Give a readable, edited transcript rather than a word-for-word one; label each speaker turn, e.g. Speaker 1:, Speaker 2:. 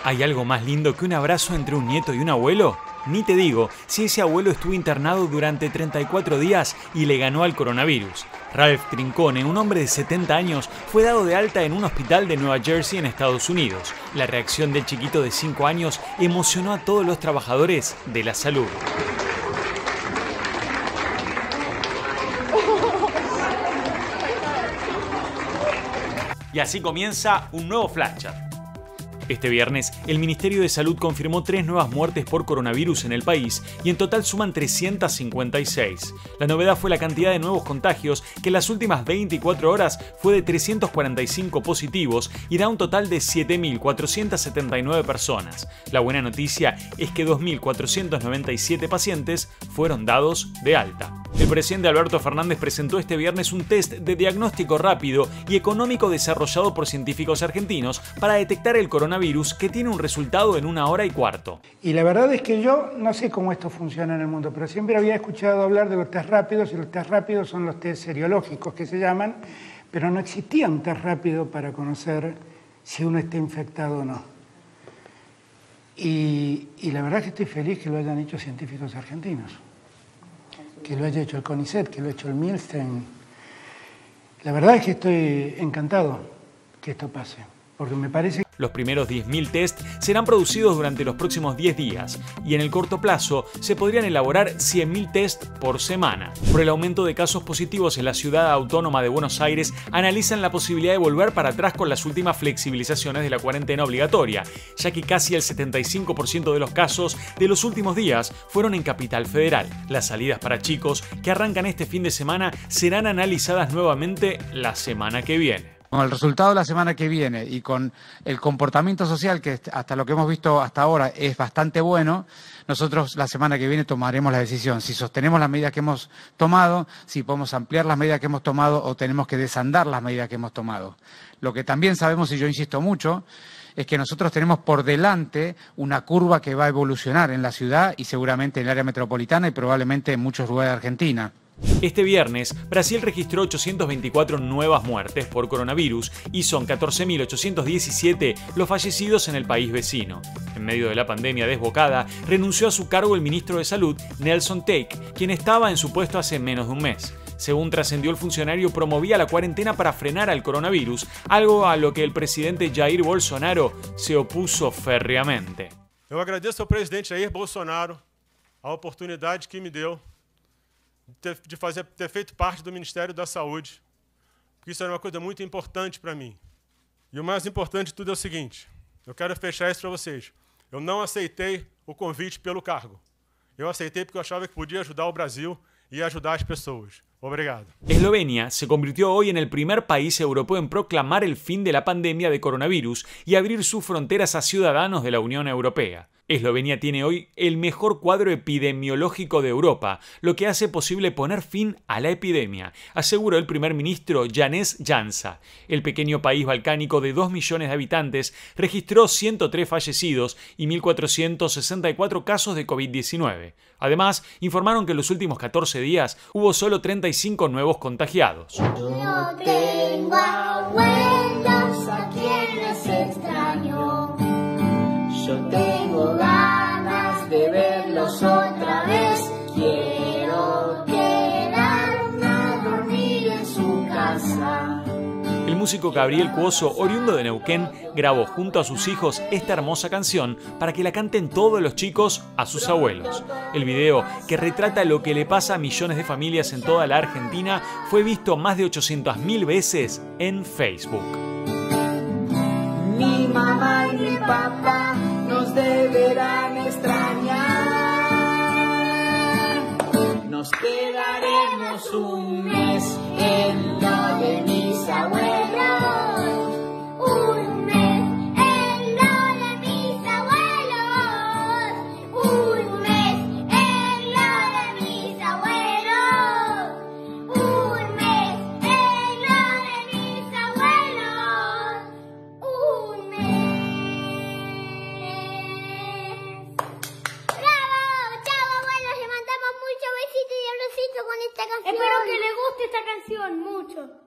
Speaker 1: ¿Hay algo más lindo que un abrazo entre un nieto y un abuelo? Ni te digo si ese abuelo estuvo internado durante 34 días y le ganó al coronavirus. Ralph Trincone, un hombre de 70 años, fue dado de alta en un hospital de Nueva Jersey en Estados Unidos. La reacción del chiquito de 5 años emocionó a todos los trabajadores de la salud. Y así comienza un nuevo Flash Chat. Este viernes, el Ministerio de Salud confirmó 3 nuevas muertes por coronavirus en el país y en total suman 356. La novedad fue la cantidad de nuevos contagios, que en las últimas 24 horas fue de 345 positivos y da un total de 7.479 personas. La buena noticia es que 2.497 pacientes fueron dados de alta. El presidente Alberto Fernández presentó este viernes un test de diagnóstico rápido y económico desarrollado por científicos argentinos para detectar el coronavirus, que tiene un resultado en 1 hora y cuarto.
Speaker 2: Y la verdad es que yo no sé cómo esto funciona en el mundo, pero siempre había escuchado hablar de los test rápidos, y los test rápidos son los test seriológicos que se llaman, pero no existía un test rápido para conocer si uno está infectado o no. Y la verdad es que estoy feliz que lo hayan hecho científicos argentinos, que lo haya hecho el CONICET, que lo haya hecho el Milstein. La verdad es que estoy encantado que esto pase, porque me parece que
Speaker 1: los primeros 10.000 test serán producidos durante los próximos 10 días y en el corto plazo se podrían elaborar 100.000 test por semana. Por el aumento de casos positivos en la ciudad autónoma de Buenos Aires, analizan la posibilidad de volver para atrás con las últimas flexibilizaciones de la cuarentena obligatoria, ya que casi el 75% de los casos de los últimos días fueron en Capital Federal. Las salidas para chicos, que arrancan este fin de semana, serán analizadas nuevamente la semana que viene.
Speaker 3: Con el resultado de la semana que viene y con el comportamiento social, que hasta lo que hemos visto hasta ahora es bastante bueno, nosotros la semana que viene tomaremos la decisión si sostenemos las medidas que hemos tomado, si podemos ampliar las medidas que hemos tomado o tenemos que desandar las medidas que hemos tomado. Lo que también sabemos, y yo insisto mucho, es que nosotros tenemos por delante una curva que va a evolucionar en la ciudad y seguramente en el área metropolitana y probablemente en muchos lugares de Argentina.
Speaker 1: Este viernes, Brasil registró 824 nuevas muertes por coronavirus y son 14.817 los fallecidos en el país vecino. En medio de la pandemia desbocada, renunció a su cargo el ministro de Salud, Nelson Teich, quien estaba en su puesto hace menos de un mes. Según trascendió, el funcionario promovía la cuarentena para frenar al coronavirus, algo a lo que el presidente Jair Bolsonaro se opuso férreamente.
Speaker 4: Eu agradeço ao presidente Jair Bolsonaro a oportunidade que me deu de ter feito parte do Ministério da Saúde, porque isso era uma coisa muito importante para mim. E o mais importante de tudo é o seguinte, eu quero fechar isso para vocês. Eu não aceitei o convite pelo cargo. Eu aceitei porque eu achava que podia ajudar o Brasil y ayudar a las personas. Obrigado.
Speaker 1: Eslovenia se convirtió hoy en el primer país europeo en proclamar el fin de la pandemia de coronavirus y abrir sus fronteras a ciudadanos de la Unión Europea. Eslovenia tiene hoy el mejor cuadro epidemiológico de Europa, lo que hace posible poner fin a la epidemia, aseguró el primer ministro Janez Janša. El pequeño país balcánico de 2 millones de habitantes registró 103 fallecidos y 1.464 casos de COVID-19. Además, informaron que en los últimos 14 días hubo solo 35 nuevos contagiados.
Speaker 5: No tengo abuelos a quienes extraño. Yo tengo ganas de verlos otra vez. Quiero quedarme a dormir en su casa.
Speaker 1: El músico Gabriel Cuoso, oriundo de Neuquén, grabó junto a sus hijos esta hermosa canción para que la canten todos los chicos a sus abuelos. El video, que retrata lo que le pasa a millones de familias en toda la Argentina, fue visto más de 800.000 veces en Facebook.
Speaker 5: Mi mamá y mi papá nos deberán extrañar. Nos quedaremos un mes en lo de mis abuelos. Un mes en lo de mis abuelos. Un mes en lo de mis abuelos. Un mes en lo de mis abuelos. Un mes. ¡Bravo! Chao, abuelos. Le mandamos muchos besitos y abracitos con esta canción.
Speaker 6: Espero que les guste esta canción mucho.